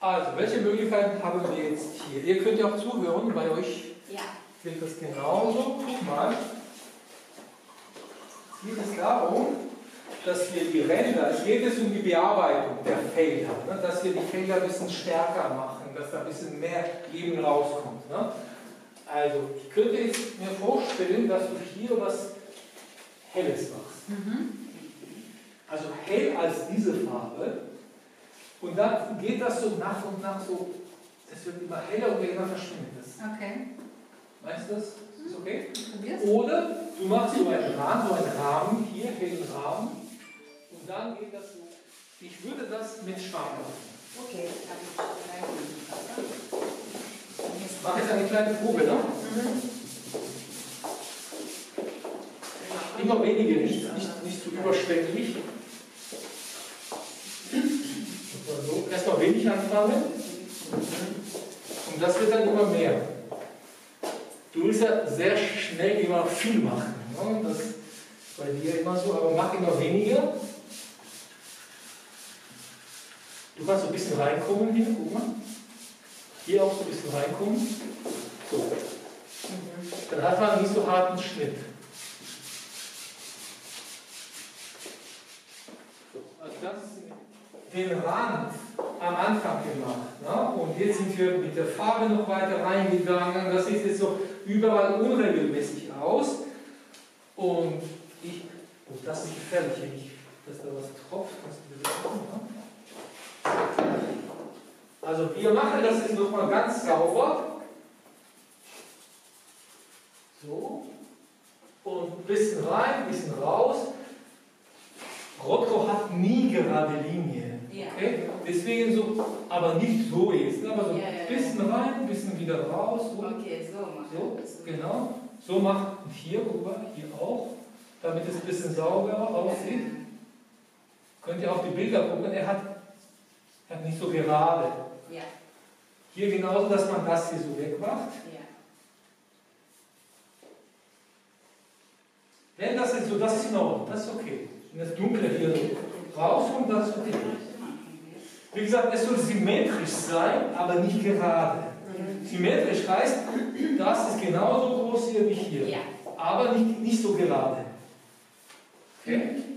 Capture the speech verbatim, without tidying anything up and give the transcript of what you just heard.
Also, welche Möglichkeiten haben wir jetzt hier? Ihr könnt ja auch zuhören, bei euch ja. geht das genauso. Guck mal. Es geht es darum, dass wir die Ränder, es geht es um die Bearbeitung der Felder, ne? Dass wir die Felder ein bisschen stärker machen, dass da ein bisschen mehr Leben rauskommt. Ne? Also, ich könnte jetzt mir vorstellen, dass du hier was Helles machst. Mhm. Also hell als diese Farbe. Und dann geht das so nach und nach so, es wird immer heller und irgendwann verschwindet es. Okay. Meinst du das? Ist okay? Probier's. Oder du machst so einen Rahmen, so einen Rahmen, hier, hellen Rahmen, und dann geht das so. Ich würde das mit Schwamm machen. Okay, dann Ich mache jetzt eine kleine Probe, ne? Mhm. Immer weniger, nicht, nicht, nicht zu überschwänglich. So, erstmal wenig anfangen. Und das wird dann immer mehr. Du willst ja sehr schnell immer viel machen. Ne? Das ist bei dir immer so, aber mach immer weniger. Du kannst so ein bisschen reinkommen hier, guck mal. Hier auch so ein bisschen reinkommen. So. Dann hat man nicht so harten Schnitt. So, also das ist den Rand am Anfang gemacht. Ne? Und jetzt sind wir mit der Farbe noch weiter reingegangen. Das sieht jetzt so überall unregelmäßig aus. Und ich, oh, das ist gefährlich, wenn ich, dass da was tropft. Kannst du das machen, ne? Also wir machen das jetzt nochmal ganz sauber. So. Und ein bisschen rein, ein bisschen raus. Rotkoch hat nie gerade Linien. Ja. Okay? Deswegen so, aber nicht so jetzt. Aber so Ja, ja, ein bisschen rein, ein bisschen wieder raus. So. Okay, so machen So, wir. genau. So macht hier rüber, hier auch, damit es ein bisschen sauberer aussieht. Könnt ihr auch die Bilder gucken, er hat, er hat nicht so gerade. Ja. Hier genauso, dass man das hier so wegmacht. Ja. Wenn das jetzt so, das ist in Ordnung, das ist okay. Wenn das Dunkle hier so rauskommt, das ist okay. Wie gesagt, es soll symmetrisch sein, aber nicht gerade. Symmetrisch heißt, das ist genauso groß hier wie hier. Ja. Aber nicht, nicht so gerade. Okay?